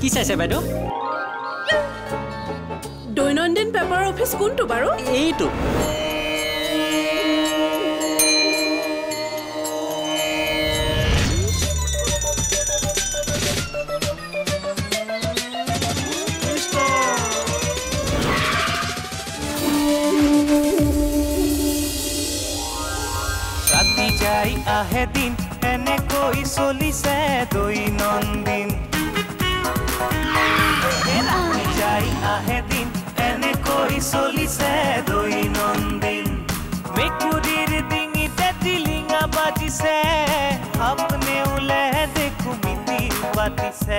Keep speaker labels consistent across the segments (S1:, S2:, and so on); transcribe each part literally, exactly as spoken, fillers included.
S1: কি চাইছে বাইদেউ
S2: দৈনন্দিন পেপাৰ অফিচ কোনটো বাৰু
S1: এইটো
S3: ৰাতি যাই আহে দিন এনেকৈ চলিছে দৈনন্দিন ৰাতি যাই আহে দিন এনেকৈ চলিছে দৈনন্দিন মেকুৰীৰ ডিঙিতে টিলিঙা বাজিছে আপনে ওলে দেখো মিতিৰ পাতিছে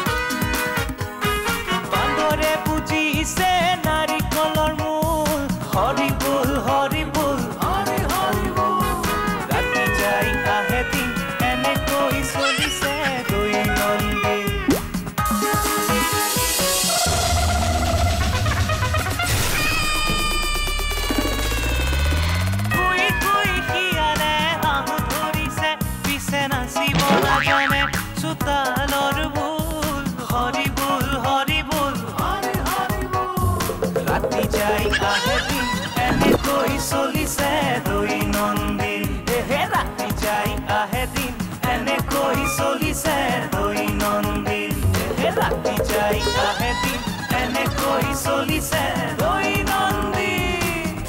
S3: বান্দৰে বুজিছে নাৰিকলৰ মূল হৰি বল হৰি বল হৰি হৰি ৰাতি যাই আহে দিন এনেকৈ চলিছে দৈনন্দিন কুই কুই শিয়ালে আহু ধৰিছে পিছে নাচিব নাজানে চোতালৰ ভুল হৰি বল হৰি বল হৰি হৰি ৰাতি যাই আহে দিন এনেকৈ চলিছে দৈনন্দিন হে ৰাতি যাই আহে দিন এনেকৈ চলিছে দৈনন্দিন হে ৰাতি যাই আহে দিন এনেকৈ চলিছে দৈনন্দিন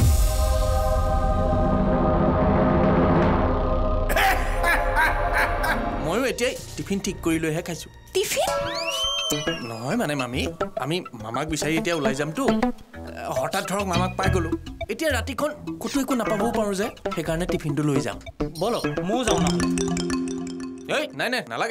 S4: ময়ো এতিয়াই টিফিন ঠিক কৰি লৈহে খাইছো
S2: টিফিন
S4: নহয় মানে মামী আমি মামাক বিচাৰি এতিয়া ওলাই যামতো হঠাৎ ধৰক মামাক পাই গ'লো এতিয়া ৰাতিখন ক'তো একো নাপাবও পাৰোঁ যে সেইকাৰণে টিফিনটো লৈ যাম
S1: বলক ময়ো যাওঁ না
S4: এই নাই নাই নালাগে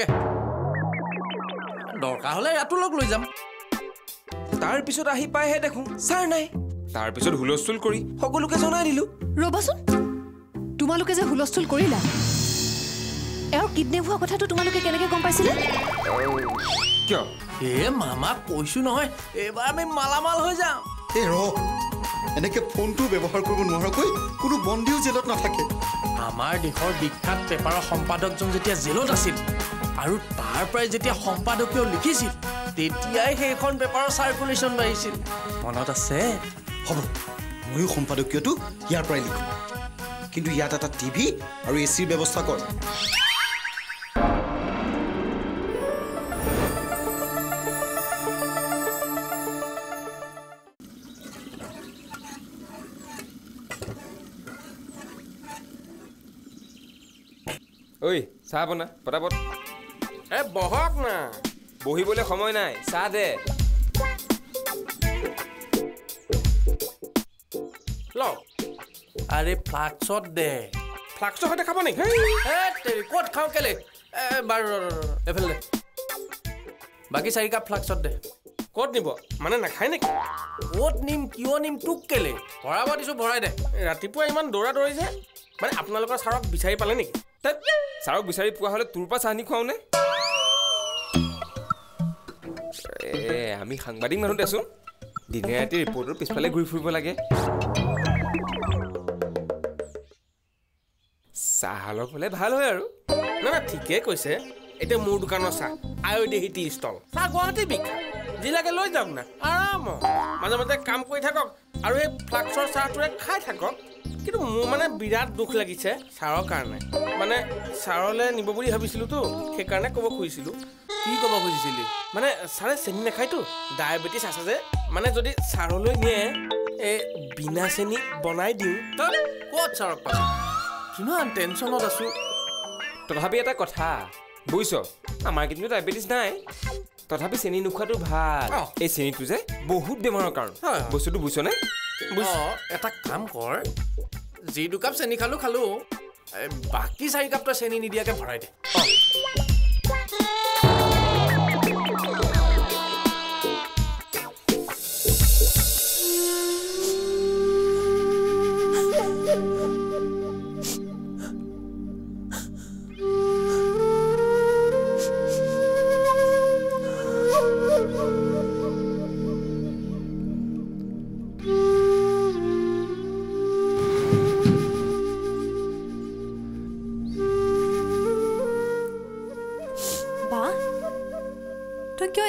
S4: দৰকাৰ হ'লে ইয়াতো লগ লৈ যাম
S5: তাৰ পিছত আহি পাইহে দেখোঁ ছাৰ নাই তাৰ পিছত হুলস্থুল কৰি সকলোকে জনাই দিলোঁ
S2: ৰ'বাচোন তোমালোকে যে হুলস্থুল কৰিলা এওঁৰ কিডনেপ হোৱা কথাটো তোমালোকে কেনেকৈ গম পাইছিলা
S5: কিয়
S4: এ মামাক কৈছো নহয় এইবাৰ আমি মালামাল হৈ যাম
S6: এই ৰ এনেকে ফোনটো ব্যৱহাৰ কৰিব নোৱাৰাকৈ কোনো বন্দীও জেলত নাথাকে
S4: আমাৰ দেশৰ বিখ্যাত পেপাৰৰ সম্পাদকজন যেতিয়া জেলত আছিল আৰু তাৰ পৰাই যেতিয়া সম্পাদকীয় লিখিছিল তেতিয়াই সেইখন পেপাৰৰ চাৰ্কুলেশ্যন বাঢ়িছিল মনত আছে
S6: হ'ব ময়ো সম্পাদকীয়টো ইয়াৰ পৰাই লিখোঁ কিন্তু ইয়াত এটা টিভি আৰু এ চিৰ ব্যৱস্থা কৰ
S5: ঐ চাহ বনা পটাপট এ বহক না বহিবলৈ সময় নাই চাহ দে
S4: ল আৰে ফ্লাক্সত দে
S5: ফ্লাক্সৰ সৈতে খাব নেকি
S4: ক'ত খাওঁ কেলে বাৰু এইফালে দে বাকী চাৰি কাপ ফ্লাক্সত দে
S5: ক'ত নিব মানে নাখায় নেকি
S4: ক'ত নিম কিয় নিম তোক কেলে ভৰাব দিছোঁ ভৰাই দে
S5: ৰাতিপুৱা ইমান দৌৰা দৌৰিছে মানে আপোনালোকৰ ছাৰক বিচাৰি পালে নেকি ছাৰক বিচাৰি পোৱা হ'লে তোৰ পৰা চাহ নি খুৱাওঁ নে এ আমি সাংবাদিক মানুহ দেচোন দিনে ৰাতি ৰিপৰ্টৰ পিছফালে ঘূৰি ফুৰিব লাগে চাহ অলপ হ'লে ভাল হয় আৰু না না ঠিকেই কৈছে এতিয়া মোৰ দোকানৰ চাহ আয়ুৰ্বেদিক টি ষ্টল চাহ গুৱাহাটী বিখ্যাত জিলাকে লৈ যাওক না আৰাম মাজে মাজে কাম কৰি থাকক আৰু এই ফ্লাক্সৰ চাহটোৰে খাই থাকক কিন্তু মোৰ মানে বিৰাট দুখ লাগিছে ছাৰৰ কাৰণে মানে ছাৰলৈ নিব বুলি ভাবিছিলোঁতো সেইকাৰণে ক'ব খুজিছিলোঁ
S4: কি ক'ব খুজিছিলি
S5: মানে ছাৰে চেনি নাখায়তো ডায়েবেটিছ আছে যে মানে যদি ছাৰলৈ নিয়ে এই বিনা চেনি বনাই দিওঁ
S4: ক'ত ছাৰক পাবি কিমান টেনশ্যনত আছোঁ
S5: তথাপি এটা কথা বুজিছ আমাৰ কিন্তু ডায়েবেটিছ নাই তথাপি চেনি নোখোৱাটো ভাল এই চেনিটো যে বহুত বেমাৰৰ কাৰণ বস্তুটো বুজিছনে
S4: বুজিছ এটা কাম কৰ যি দুকাপ চেনি খালোঁ খালোঁ বাকী চাৰি কাপ তই চেনি নিদিয়াকৈ ভৰাই দে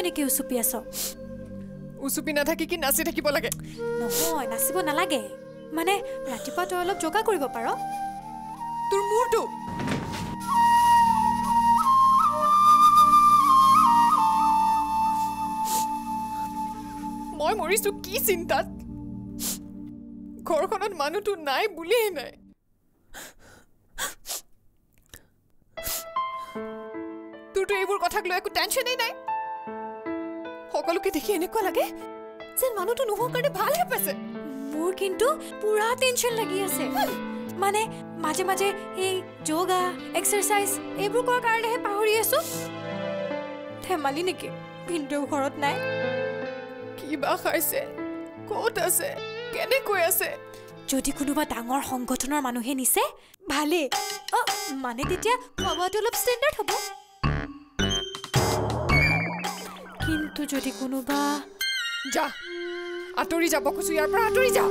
S1: এনেকৈ উচুপি আছ
S2: উচুপি নাথাকি কি নাচি থাকিব লাগে
S1: নহয় নাচিব নালাগে মানে ৰাতিপুৱা তই অলপ যোগা কৰিব পাৰ
S2: তোৰ মূৰটো মই মৰিছো কি চিন্তাত ঘৰখনত মানুহটো নাই বুলিয়েই নাই তোৰতো এইবোৰ কথাক লৈ একো টেনশ্যনেই নাই সকলোকে দেখি এনেকুৱা লাগে যেন মানুহটো নোহোৱাৰ কাৰণে ভালহে পাইছে
S1: মোৰ কিন্তু পুৰা টেনশ্যন লাগি আছে মানে মাজে মাজে এই যোগা এক্সাৰচাইজ এইবোৰ কৰাৰ কাৰণেহে পাহৰি আছো ধেমালি নেকি ভিনদেউ ঘৰত নাই
S2: কিবা খাইছে ক'ত আছে কেনেকৈ আছে
S1: যদি কোনোবা ডাঙৰ সংগঠনৰ মানুহে নিছে ভালেই অ মানে তেতিয়া খোৱাটো অলপ ষ্টেণ্ডাৰ্ড হ'ব কিন্তু যদি কোনোবা
S2: যা আঁতৰি যাব কৈছো ইয়াৰ পৰা আঁতৰি যা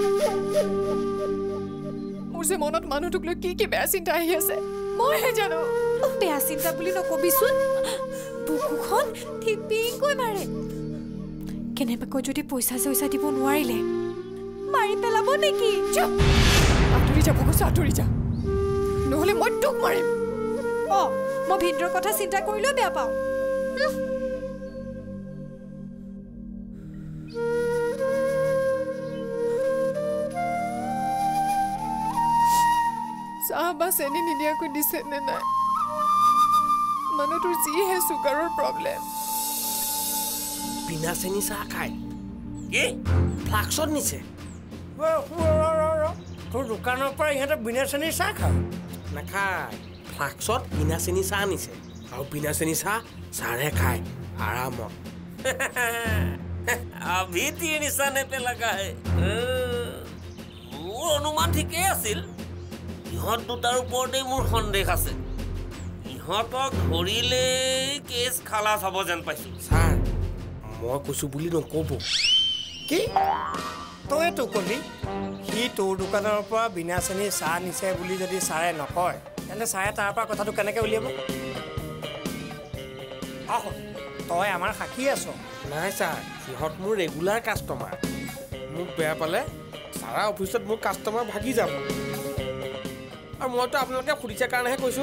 S2: মোৰ যে মনত মানুহটোক লৈ কি কি বেয়া চিন্তা আহি আছে মইহে জানো
S1: বেয়া চিন্তা বুলি নকবিচোন বুকুখন ঠিপিকৈ মাৰে কেনেবাকৈ যদি পইচা চইচা দিব নোৱাৰিলে মাৰি পেলাব নেকি
S2: চুপ আঁতৰি যাব কৈছো আঁতৰি যা নহ'লে মই তোক মাৰিম
S1: অ মই ভিনদেউৰ কথা চিন্তা কৰিলেও বেয়া পাওঁ
S2: চাহ বা চেনি নিদিয়াকৈ দিছে নে নাই মানুহটোৰ যিহে চুগাৰৰ প্ৰব্লেম
S5: বিনা চেনি চাহ খায় কি ফ্লাক্সত নিছে
S7: তোৰ দোকানৰ পৰা ইহঁতে বিনা চেনি চাহ খায়
S5: নাখায় ফ্লাক্সত বিনা চেনি চাহ নিছে আৰু বিনা চেনি চাহ চাৰে খায় আৰামত
S8: अभी तीन निशाने पे लगा है মোৰ অনুমান ঠিকেই আছিল ইহঁত দুটাৰ ওপৰতে মোৰ সন্দেহ আছে ইহঁতক ধৰিলেই কেছ খালাচ হ'ব যেন পাইছোঁ
S5: ছাৰ মই কৈছোঁ বুলি নক'ব
S7: কি তইতো ক'লি সি তোৰ দোকানৰ পৰা বিনা চেনি চাহ নিছে বুলি যদি ছাৰে নকয় তেন্তে ছাৰে তাৰ পৰা কথাটো কেনেকৈ উলিয়াব আহ তই আমাৰ সাক্ষী আছ
S5: নাই ছাৰ সিহঁত মোৰ ৰেগুলাৰ কাষ্টমাৰ মোক বেয়া পালে ছাৰা অফিচত মোৰ কাষ্টমাৰ ভাগি যাব আৰু মইতো আপোনালোকে সুধিছে কাৰণেহে কৈছোঁ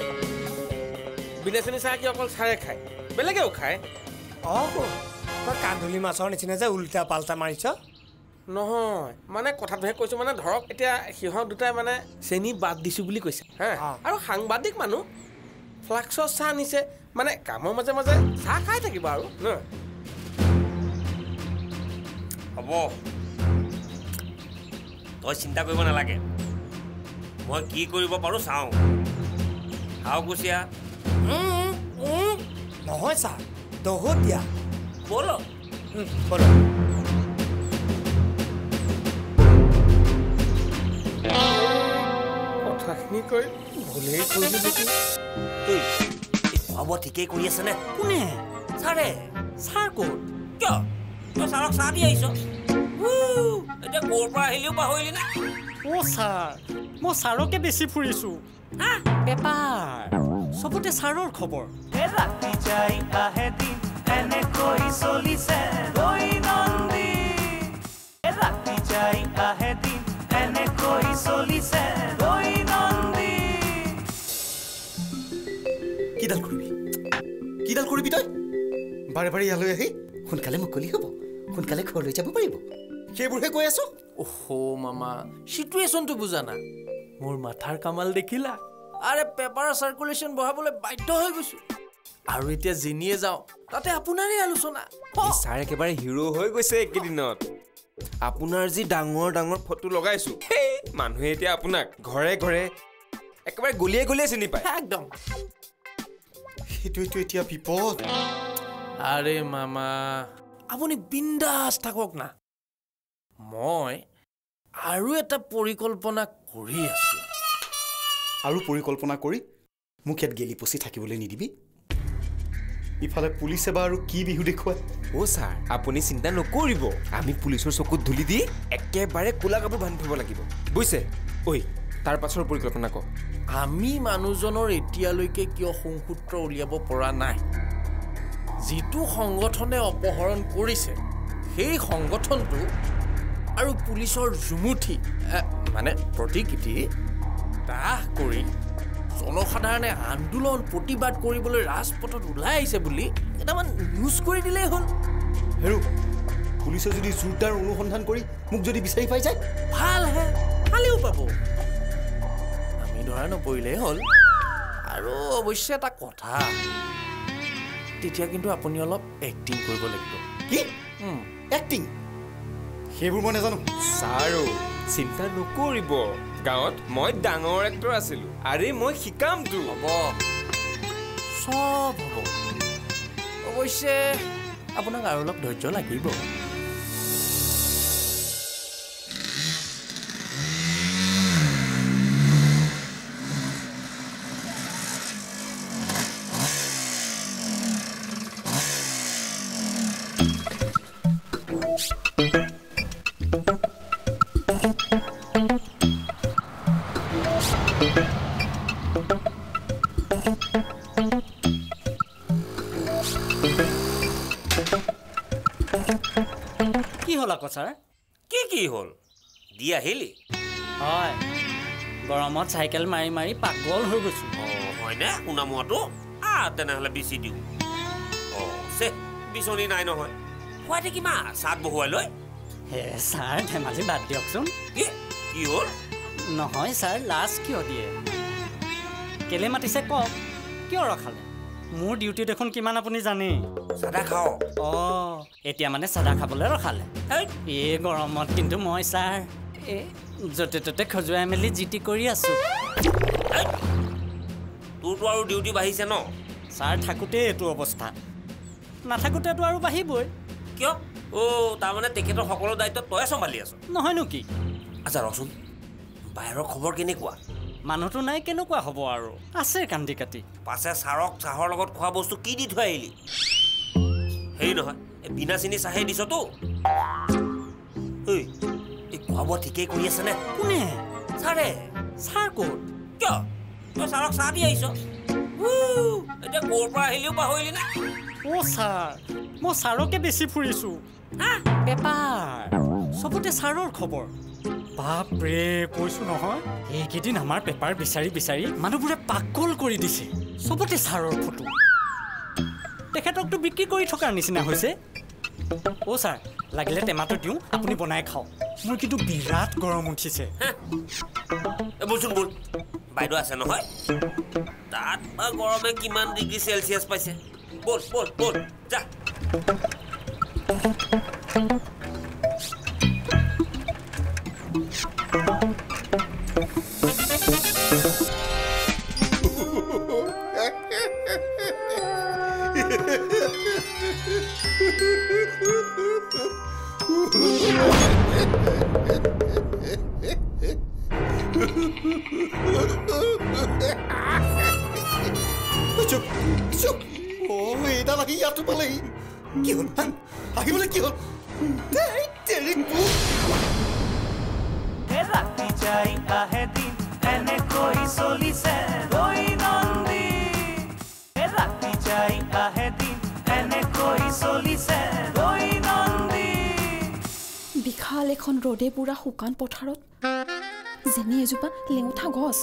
S5: বিনা চেনি চাহ কি অকল ছাৰে খায় বেলেগেও খায়
S7: অঁ তই কান্ধুলি মাছৰ নিচিনা যে উল্টা পাল্টা মাৰিছ
S5: নহয় মানে কথাটোহে কৈছোঁ মানে ধৰক এতিয়া সিহঁত দুটাই মানে চেনি বাদ দিছোঁ বুলি কৈছে হা আৰু সাংবাদিক মানুহ ফ্লাক্সৰ চাহ নিছে মানে কামৰ মাজে মাজে চাহ খাই থাকিব আৰু ন
S8: হ'ব তই চিন্তা কৰিব নালাগে মই কি কৰিব পাৰোঁ চাওঁ চাওঁ কুচিয়া
S7: নহয় ছাৰ দহত দিয়া
S8: ব'ল
S7: ব'ল
S5: কথাখিনি কৈ ভুলেই কৰিলোঁ নেকি
S8: এই খোৱা ঠিকেই কৰি আছেনে কোনে ছাৰে ছাৰ ক'ত কিয় তই ছাৰক চাহ দি আহিছ এতিয়া ক'ৰ পৰা আহিলেও পাহৰিলি নে
S7: অ' ছাৰ মই ছাৰকে বেছি ফুৰিছোঁ বেপাৰ চবতে ছাৰৰ খবৰ
S3: ৰাতি যাই আহে দিন এনেকৈ চলিছে দৈনন্দিন ৰাতি যাই আহে দিন এনেকৈ চলিছে দৈনন্দিন
S6: কিডাল কৰিবি কিডাল কৰিবি তই বাৰে বাৰে ইয়ালৈ আহি সোনকালে মুকলি হ'ব সোনকালে ঘৰলৈ যাব পাৰিব সেইবোৰহে কৈ আছো
S4: অহ মামা চিটুৱেশ্যনটো বুজা না মোৰ মাথাৰ কামাল দেখিলা আৰে পেপাৰ চাৰ্কুলেশ্যন বঢ়াবলৈ বাধ্য হৈ গৈছো আৰু এতিয়া জিনিয়ে যাওঁ তাতে আপোনাৰে আলোচনা
S9: ছাৰ একেবাৰে হিৰো হৈ গৈছে এইকেইদিনত আপোনাৰ যি ডাঙৰ ডাঙৰ ফটো লগাইছো মানুহে এতিয়া আপোনাক ঘৰে ঘৰে একেবাৰে গলিয়ে গলিয়ে চিনি পায়
S4: একদম
S6: সেইটোৱেতো এতিয়া বিপদ
S4: আৰে মামা আপুনি বিন্দাছ থাকক না মই আৰু এটা পৰিকল্পনা কৰি আছো
S6: আৰু পৰিকল্পনা কৰি মোক ইয়াত গেলি পচি থাকিবলৈ নিদিবি ইফালে পুলিচে বা আৰু কি বিহু দেখুৱায়
S9: অ' ছাৰ আপুনি চিন্তা নকৰিব আমি পুলিচৰ চকুত ধূলি দি একেবাৰে কোলা কাপোৰ বান্ধি থ'ব লাগিব বুজিছে ঐ তাৰ পাছৰ পৰিকল্পনা কওক
S4: আমি মানুহজনৰ এতিয়ালৈকে কিয় সংসূত্ৰ উলিয়াব পৰা নাই যিটো সংগঠনে অপহৰণ কৰিছে সেই সংগঠনটো আৰু পুলিচৰ জুমুঠি মানে প্ৰতিকৃতি দাহ কৰি জনসাধাৰণে আন্দোলন প্ৰতিবাদ কৰিবলৈ ৰাজপথত ওলাই আহিছে বুলি কেইটামান নিউজ কৰি দিলেই হ'ল
S6: হেৰু পুলিচে যদি জোৰদাৰ অনুসন্ধান কৰি মোক যদি বিচাৰি পাই যায়
S4: ভালহে ভালেও পাব আমি ধৰা নপৰিলেই হ'ল আৰু অৱশ্যে এটা কথা তেতিয়া কিন্তু আপুনি অলপ এক্টিং কৰিব লাগিব
S6: কি এক্টিং সেইবোৰ মই নাজানো
S9: ছাৰো চিন্তা নকৰিব গাঁৱত মই ডাঙৰ এক্টৰ আছিলো আৰে মই শিকামতো
S4: হ'ব চব হ'ব অৱশ্যে আপোনাক আৰু অলপ ধৈৰ্য লাগিব
S10: কি হ'ল আকৌ ছাৰ
S8: কি কি হ'ল দি আহিলি
S10: হয় গৰমত চাইকেল মাৰি মাৰি পাগল হৈ গৈছোঁ
S8: অঁ হয়নে শুনা মোৱাটো আহ তেনেহ'লে বিচি দিওঁ অঁ চে বিচনী নাই নহয় খুৱাই কিমা চাট বহুৱাই লৈ
S10: হে ছাৰ ধেমালি বাদ দিয়কচোন
S8: কি কি হ'ল
S10: নহয় ছাৰ লাজ কিয় দিয়ে কেলে মাতিছে কওক কিয় ৰখালে মোৰ ডিউটি দেখোন কিমান আপুনি জানে
S8: চাদা খাওঁ
S10: অঁ এতিয়া মানে চাদা খাবলৈ ৰখালে এই গৰমত কিন্তু মই ছাৰ এই য'তে ত'তে খজুৱাই মেলি জি টি কৰি আছোঁ
S8: তোৰতো আৰু ডিউটি বাঢ়িছে ন
S10: ছাৰ থাকোঁতেই এইটো অৱস্থা নাথাকোঁতেতো আৰু বাঢ়িবই
S8: কিয় অ' তাৰমানে তেখেতৰ সকলো দায়িত্ব তই চম্ভালি আছ
S10: নহয়নো কি
S8: আচ্ছা ৰচোন বাহিৰৰ খবৰ কেনেকুৱা
S10: মানুহটো নাই কেনেকুৱা হ'ব আৰু আছে কান্দি কাটি
S8: পাছে চাৰক চাহৰ লগত খোৱা বস্তু কি দি থৈ আহিলি হেৰি নহয় এই বিনা চিনি চাহে দিছতো ঐ এই খোৱা বোৱা ঠিকেই কৰি আছেনে
S10: কোনে
S8: ছাৰে
S10: ছাৰ ক'ত
S8: কিয় তই ছাৰক চাহ দি আহিছ এতিয়া ক'ৰ পৰা আহিলেও পাহৰিলি নে
S10: অ' ছাৰ মই ছাৰকে বেছি ফুৰিছোঁ বেপাৰ চবতে ছাৰৰ খবৰ বাপৰে কৈছোঁ নহয় এইকেইদিন আমাৰ পেপাৰ বিচাৰি বিচাৰি মানুহবোৰে পাগল কৰি দিছে চবতে ছাৰৰ ফটো তেখেতকতো বিক্ৰী কৰি থকাৰ নিচিনা হৈছে অ' ছাৰ লাগিলে টেমাটো দিওঁ আপুনি বনাই খাওক মোৰ কিন্তু বিৰাট গৰম উঠিছে
S8: বলচোন বল বাইদেউ আছে নহয় তাত বা গৰমে কিমান ডিগ্ৰী চেলচিয়াছ পাইছে বল বল বল যা
S6: চুপ চুপ অ' এইডাল আহি ইয়াতো পালেহি কি হ'ল আহিবলৈ কি হ'ল
S3: ৰাতি যাই আহে দিন এনেকৈ চলিছে দৈনন্দিন ৰাতি যাই আহে দিন এনেকৈ চলিছে দৈনন্দিন
S1: বিশাল এখন ৰ'দে পুৰা শুকান পথাৰত যেনে এজোপা লেঙুঠা গছ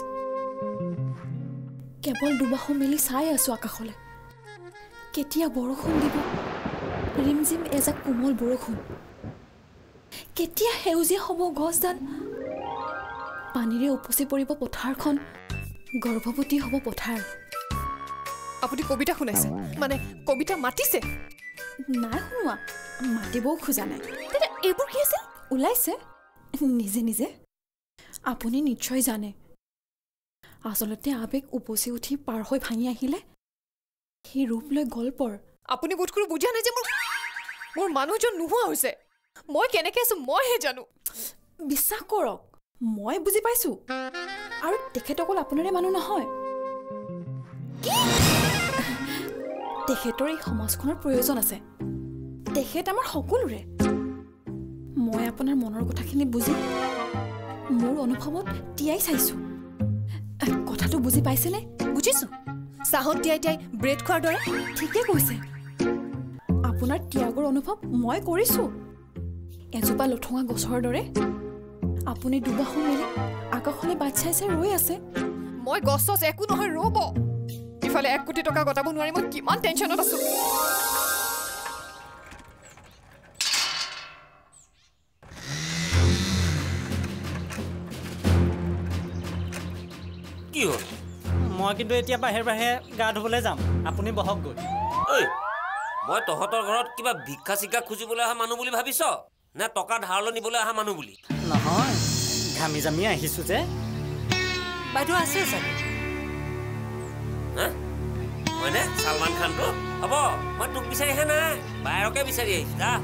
S1: কেৱল দুবাহু মেলি চাই আছো আকাশলৈ কেতিয়া বৰষুণ দিব ৰিমঝিম এজাক কোমল বৰষুণ কেতিয়া সেউজীয়া হ'ব গছডাল পানীৰে উপচি পৰিব পথাৰখন গৰ্ভৱতী হ'ব পথাৰ
S2: আপুনি কবিতা শুনাইছে মানে কবিতা মাতিছে
S1: নাই শুনোৱা মাতিবও খোজা নাই তেতিয়া এইবোৰ কি আছিল ওলাইছে নিজে নিজে আপুনি নিশ্চয় জানে আচলতে আবেগ উপচি উঠি পাৰ হৈ ভাঙি আহিলে সেই ৰূপ লৈ গল্পৰ
S2: আপুনি বোধ কৰি বুজা নাই যে মোৰ মোৰ মানুহজন নোহোৱা হৈছে মই কেনেকৈ আছো মইহে জানো
S1: বিশ্বাস কৰক মই বুজি পাইছো আৰু তেখেত অকল আপোনাৰে মানুহ নহয় তেখেতৰ এই সমাজখনৰ প্ৰয়োজন আছে তেখেত আমাৰ সকলোৰে মই আপোনাৰ মনৰ কথাখিনি বুজি মোৰ অনুভৱত তিয়াই চাইছো কথাটো বুজি পাইছেনে
S2: বুজিছো চাহত তিয়াই তিয়াই ব্ৰেড খোৱাৰ দৰে
S1: ঠিকে কৈছে আপোনাৰ ত্যাগৰ অনুভৱ মই কৰিছোঁ এজোপা লঠঙা গছৰ দৰে আপুনি দুবাহু মেলি আকাশলৈ বাট চাই চাই ৰৈ আছে
S2: মই গছ চছ একো নহয় ৰ'ব ইফালে এক কোটি টকা গটাব নোৱাৰি মই কিমান টেনশ্যনত আছোঁ
S8: কি হ'ল
S10: মই কিন্তু এতিয়া বাহিৰে বাহিৰে গা ধুবলৈ যাম আপুনি বহক গৈ
S8: ঐ মই তহঁতৰ ঘৰত কিবা ভিক্ষা চিক্ষা খুজিবলৈ অহা মানুহ বুলি ভাবিছ নে টকা ধাৰলৈ নিবলৈ অহা মানুহ বুলি
S10: নহয় ঘামি জামি আহিছোঁ যে বাইদেউ আছে চাগে
S8: হা হয়নে চালমান খানটো হ'ব মই তোক বিচাৰি আহা নাই বাহিৰকে বিচাৰি আহিছোঁ যা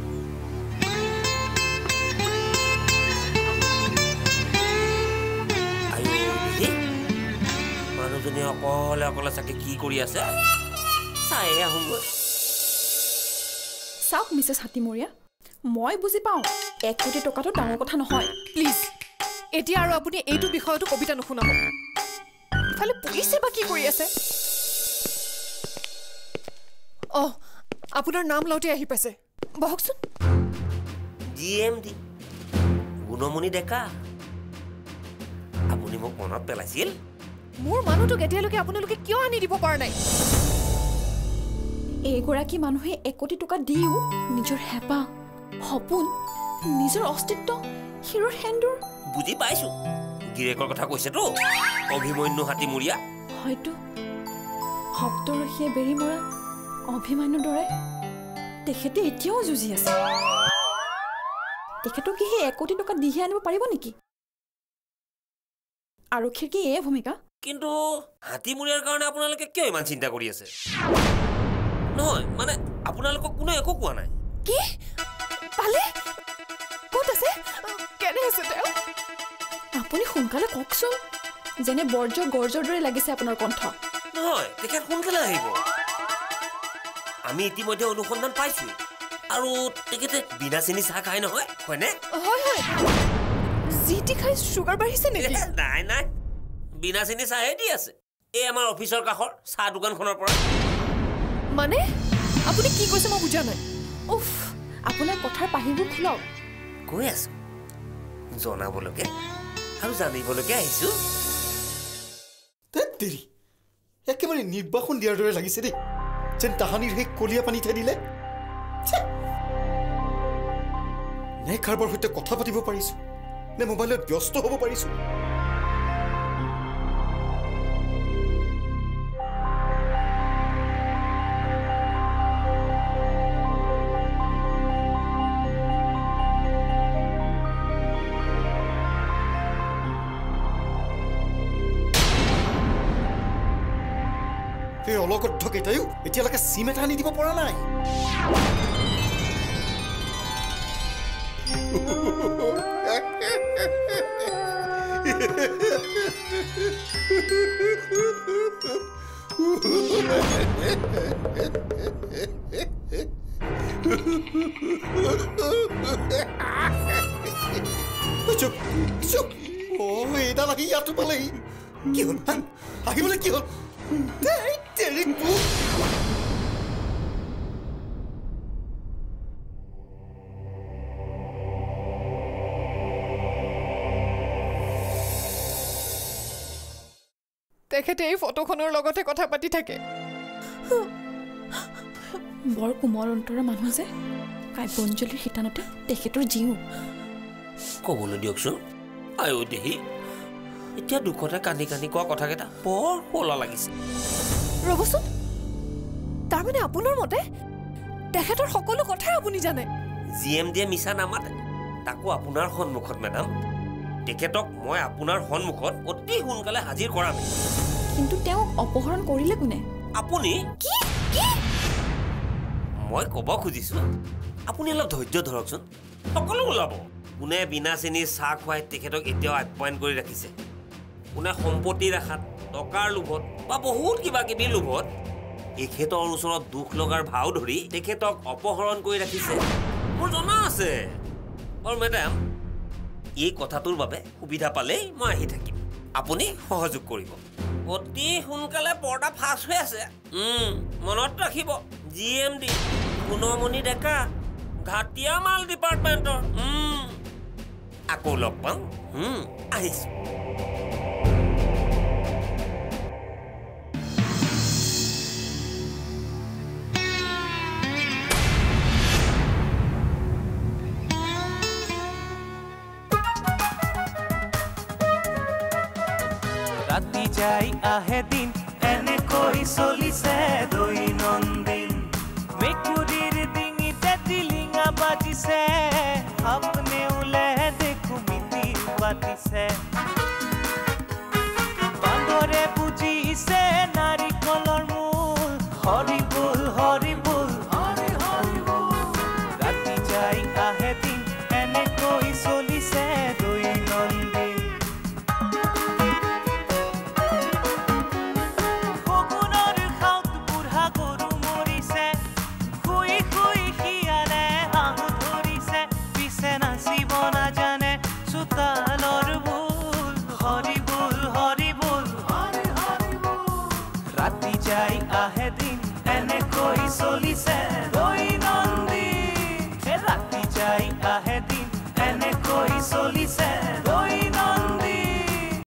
S8: মানুহজনী অকলে অকলে চাগে কি কৰি আছে চাই আহোঁগৈ
S1: চাওক মিছেছ হাতীমৰীয়া মই বুজি পাওঁ এক কোটি টকাটো ডাঙৰ কথা নহয়
S2: প্লিজ এতিয়া আৰু আপুনি এইটো বিষয়তো কবিতা নুশুনাব ইফালে পুলিচে বা কি কৰি আছে অ আপোনাৰ নাম লওঁতে আহি পাইছে বহকচোন
S8: G M D Gunamoni Deka আপুনি মোক মনত পেলাইছিল
S2: মোৰ মানুহটোক এতিয়ালৈকে আপোনালোকে কিয় আনি দিব পৰা নাই
S1: এইগৰাকী মানুহে এক কোটি টকা দিও নিজৰ হেঁপাহ সপোন নিজৰ অস্তিত্ব শিৰৰ সেন্দুৰ
S8: বুজি পাইছো গিৰেকৰ কথা কৈছেতো অভিমন্যু হাতীমূৰীয়া
S1: হয়তো শব্দৰখীয়ে বেৰি মৰা অভিমান্যুৰ দৰে তেখেতে এতিয়াও যুঁজি আছে তেখেতক কি সেই এক কোটি টকা দিহে আনিব পাৰিব নেকি আৰক্ষীৰ কি এয়ে ভূমিকা
S8: কিন্তু হাতীমূৰীয়াৰ কাৰণে আপোনালোকে কিয় ইমান চিন্তা কৰি আছে নহয় মানে আপোনালোকক কোনো একো কোৱা নাই
S2: কি পালে ক'ত আছে কেনে আছে তেওঁ
S1: আপুনি সোনকালে কওকচোন যেনে বৰ্জ গৰ্জৰ দৰে লাগিছে আপোনাৰ কণ্ঠ
S8: নহয় তেখেত সোনকালে আহিব আমি ইতিমধ্যে অনুসন্ধান পাইছো আৰু তেখেতে বিনা চেনি চাহ খাই নহয় হয়নে
S2: হয় হয় জিটি খাই চুগাৰ বাঢ়িছে নেকি
S8: নাই নাই বিনা চেনি চাহে দি আছে এই আমাৰ অফিচৰ কাষৰ চাহ দোকানখনৰ পৰা
S2: মানে আপুনি কি কৈছে মই বুজা নাই
S1: উফ আপোনাৰ কথাৰ পাহিবোৰ খোলক
S8: কৈ আছো জনাবলৈকে আৰু জানিবলৈকে আহিছো
S6: দেৰি একেবাৰে নিৰ্বাসন দিয়াৰ দৰে লাগিছে দেই যেন তাহানিৰ সেই কলীয়া পানী থৈ দিলে নে কাৰোবাৰ সৈতে কথা পাতিব পাৰিছো নে মোবাইলত ব্যস্ত হ'ব পাৰিছো এই অলগদ্ধ কেইটাইও এতিয়ালৈকে চিম এটা আনি দিব পৰা নাই চুপ চুপ অ এইডাল আহি ইয়াতো পালেহি কি হ'ল আহিবলৈ কি হ'ল
S2: তেখেতে এই ফটোখনৰ লগতে কথা পাতি থাকে
S1: বৰ কোমল অন্তৰৰ মানুহ যে কাব্যঞ্জলিৰ শিতানতে তেখেতৰ জীও
S8: ক'বলৈ দিয়কচোন আয়ো দেহি এতিয়া দুখতে কান্দি কান্দি কোৱা কথাকেইটা বৰ শলা লাগিছে
S2: ৰ'বচোন তাৰমানে আপোনাৰ মতে তেখেতৰ সকলো কথাই আপুনি জানে
S8: জি এম ডিয়ে মিছা নামাতে তাকো আপোনাৰ সন্মুখত মেডাম তেখেতক মই আপোনাৰ সন্মুখত অতি সোনকালে হাজিৰ কৰাম
S1: কিন্তু তেওঁক অপহৰণ কৰিলে কোনে
S8: আপুনি
S1: কি কি
S8: মই ক'ব খুজিছো আপুনি অলপ ধৈৰ্য ধৰকচোন সকলো ওলাব কোনে বিনা চেনি চাহ খুৱাই তেখেতক এতিয়াও আপ্যায়ন কৰি ৰাখিছে কোনে সম্পত্তিৰ আশাত টকাৰ লোভত বা বহুত কিবা কিবি লোভত তেখেতৰ ওচৰত দুখ লগাৰ ভাও ধৰি তেখেতক অপহৰণ কৰি ৰাখিছে মোৰ জনা আছে আৰু মেডাম এই কথাটোৰ বাবে সুবিধা পালেই মই আহি থাকিম আপুনি সহযোগ কৰিব অতি সোনকালে পৰ্দা ফাঁচ হৈ আছে মনত ৰাখিব G M D Gunamoni Deka ঘাটীয়া মাল ডিপাৰ্টমেণ্টৰ আকৌ লগ পাম আহিছো
S3: ৰাতি যাই আহে দিন এনেকৈ চলিছে দৈনন্দিন মেকুৰীৰ ডিঙিতে টিলিঙা বাজিছে আপনে ওলে দেখো মিতি পাতিছে বান্দৰে বুজিছে নাৰিকলৰ মূল হৰি বুল হৰি বুল ৰাতি যাই আহে দিন এনেকৈ চলিছে দৈনন্দিন রাতি যাই আহে দিন এনেকৈ চলিছে